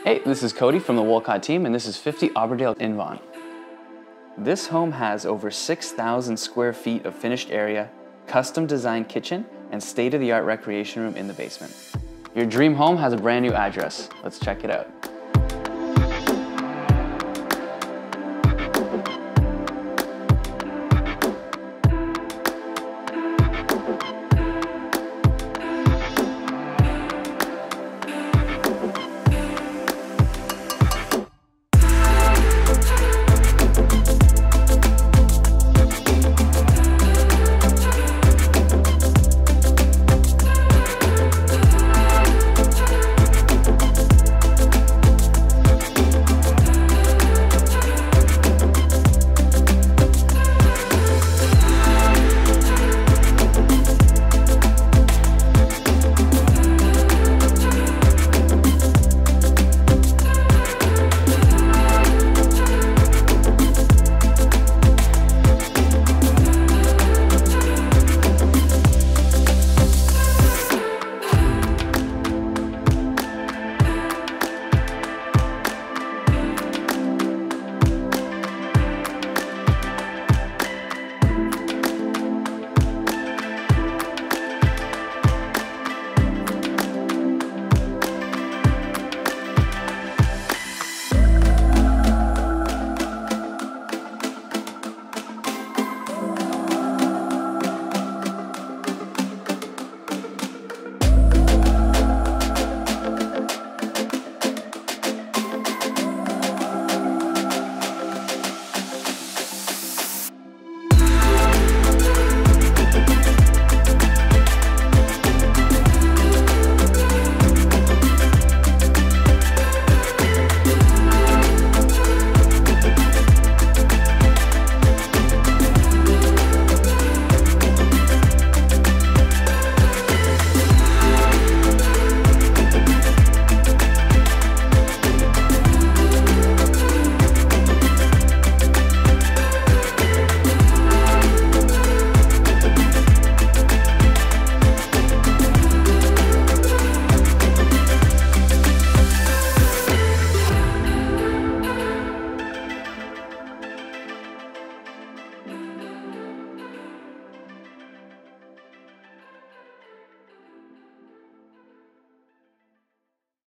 Hey, this is Cody from the Wolcott team, and this is 50 Auburndale in VAUGHN. This home has over 6,000 square feet of finished area, custom designed kitchen, and state-of-the-art recreation room in the basement. Your dream home has a brand new address. Let's check it out.